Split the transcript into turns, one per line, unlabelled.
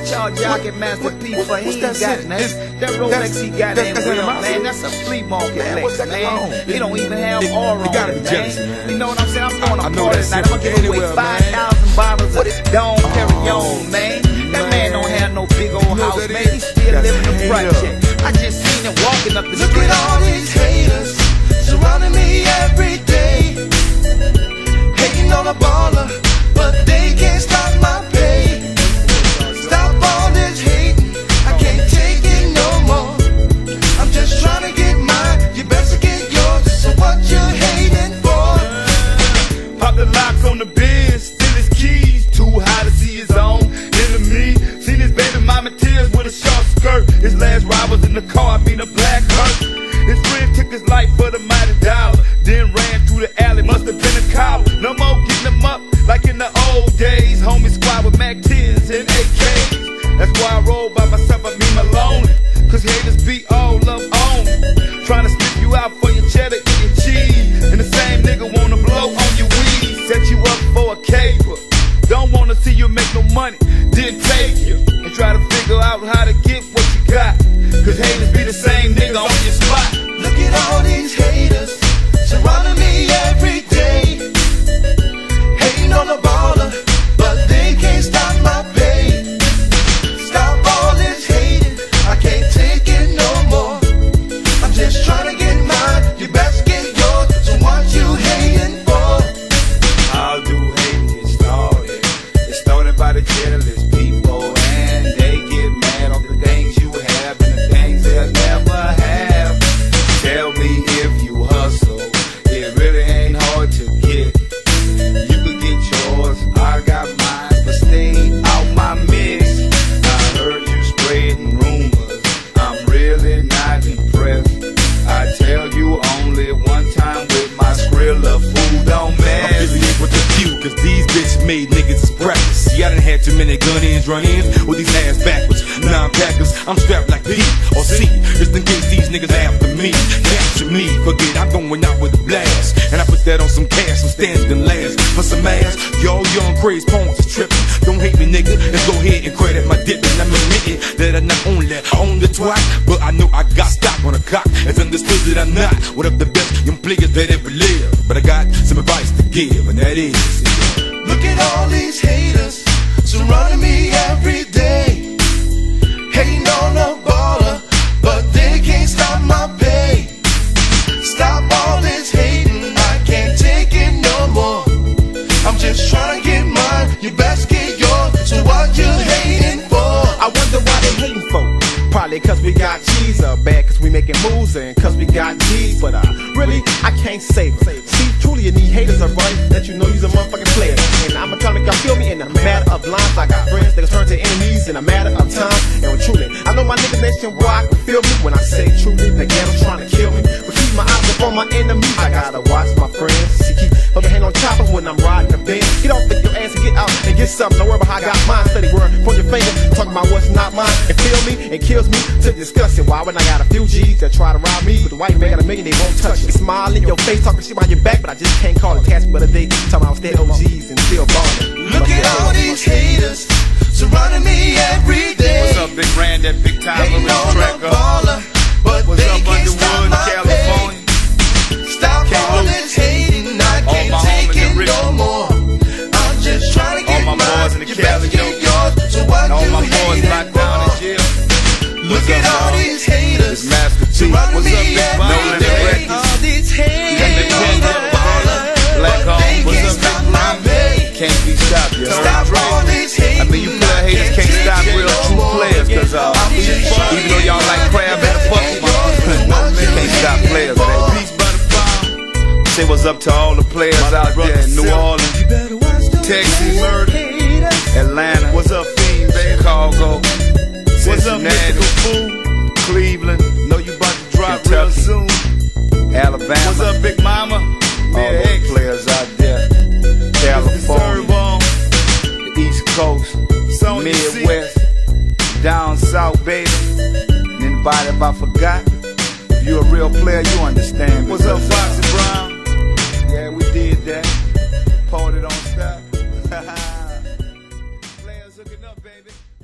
What y'all jocking Master P for? He ain't got nothing. That Rolex he got ain't real, man. That's a flea market Lex, man. He don't even have aura on it, man. You know what I'm saying? I'm throwing a party tonight. I'm gonna give away 5,000 bottles of Dom Perignon, man. That man don't have no big old house, man. He still living the project. I just seen him walking up the street.
Look at all these haters surrounding me every day, hating on a baller, but they can't stop my pay. Stop all this hating, I can't take it no more. I'm just trying to get mine, you better get yours. So what you hating for?
Pop the lock on the bed, steal his keys, too high to see his own enemy. Seen his baby mama tears with a short skirt. His last ride was in the car, I mean a black hearse. His friend took his life for the mighty dollar, then ran through the alley, must have been a coward. No more getting him up like in the old days. Homie squad with Mac 10s and AKs. That's why I roll by myself, I mean alone. Cause haters be all up on me, trying to spit you out for your cheddar and your cheese. And the same nigga wanna blow on your weed, set you up for a caper. Don't wanna see you make no money, then take you and try to figure out how to get what you got. Cause haters be the same nigga on your spot.
Look at all these haters surrounding me every day, hating on a baller, but they can't stop my pay. Stop all this hating, I can't take it no more. I'm just trying to get mine, you best get yours. So what you hating for?
How do hating get started? It's started by the jealous people, and they get mad on the things you have and the things they'll never have. Tell me if you hustle, it really ain't hard to get. You could get yours, I got mine, but stay out my mix. I heard you spreading rumors, I'm really not impressed. I tell you only one time with my Skrilla, fool don't mess.
I'm busy with the few, cause these bitch made niggas is practice. See, I done had too many gun-ins, run-ins with these ass backwards. 9-packers, I'm strapped like B or C, just in case these niggas after me. Capture me, forget I'm going out with a blast. And I put that on some cash, I'm standing last for some ass. Y'all young crazy pawns is tripping. Don't hate me, nigga, let's go ahead and credit my dipping. I'm admitting that I not only own the twat, but I know I got stock on a cock. It's understood that I'm not one of the best young players that ever lived. But I got some advice to give, and that is,
look at all these haters surrounding me every day, hating on a baller, but they can't stop my pay. Stop all this hating, I can't take it no more. I'm just trying to get mine, you best get yours. So what you hating for?
I wonder why they hating for. Probably cause we got cheese, or bad cause we making moves, and cause we got G's. But really, I can't save it. See, truly you need haters around that you know you's a motherfucking player. And I'ma try to make y'all feel me in a matter of lines. I got friends that turn to enemies in a matter of time. And truly, I know my niggas nationwide can feel me when I say truly, the ghetto's trying to kill me. But keep my eyes up on my enemies, I gotta watch my friends. See, keep a hand on choppers when I'm riding the bend. Get off your ass and get out and get something. Don't worry about how I got mine. Steady word, point your finger, talking about what's not mine. And feel me, and kills me to discuss it. Why when I got a few G's that try to rob me, but the white man got a million, they won't touch it. Smile in your face, talking shit behind your back, but I just can't call it cash. But a day, talking about stay OGs and still ballin'.
Look at all these haters surrounding me every day.
What's up, Big Brand, that big time
hating on a baller, but
what's
they
up,
can't stop
Underwood,
my
California?
pay. Stop all this hating, I can't take it no more. I'm just trying to get
all my boys in
mine,
the
you better
Cali,
get yours. So what
all
you
my boys locked down in
hating
jail.
for? Look at all these haters
Master T.
surrounding
What's up,
me
Big
every
Limit
day.
Records?
All these haters hating on a baller,
Black
but they
Home. What's
can't
up,
stop
Big
my pay.
Can't be stopped, you heard?
Stop all this hating,
I mean, you player haters can't stop real true players, cause even though y'all like crab and the Pokemon, can't stop players, baby. Say what's up to all the players out there in New Orleans, Texas, Atlanta, what's up, Fiend, baby? Chicago, Cincinnati, Cleveland, know you about to drop real soon. Alabama, what's up, Big Mama? All those players out there, California, the East Coast, Midwest, down south, baby. And anybody if I forgot, if you're a real player, you understand. What's up, Foxy Brown? Yeah, we did that. Poured it on stop. Players hooking up, baby.